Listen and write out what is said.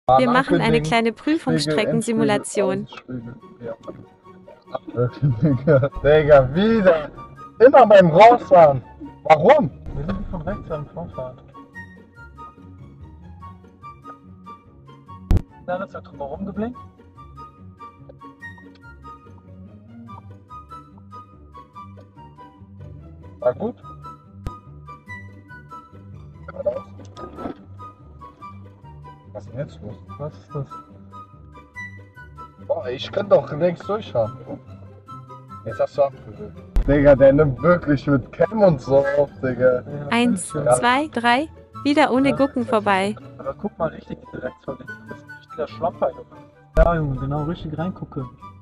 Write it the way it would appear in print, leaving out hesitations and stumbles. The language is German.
Wir machen eine kleine Prüfungsstreckensimulation. Ja. Digga, wieder. Immer beim Rausfahren. Warum? Wir sind von rechts am Vorfahren. Dann ist er drüber rumgeblinkt. War gut. Was ist denn jetzt los? Was ist das? Boah, ich könnte doch längst durchfahren. Jetzt hast du abgewürgt. Digga, der nimmt wirklich mit Cam und so auf, Digga. 1, 2, 3. Wieder ohne Gucken vorbei. Aber guck mal richtig direkt vor dir. Du bist ein richtiger Schlamper, Junge. Ja, Junge, genau, richtig reingucke.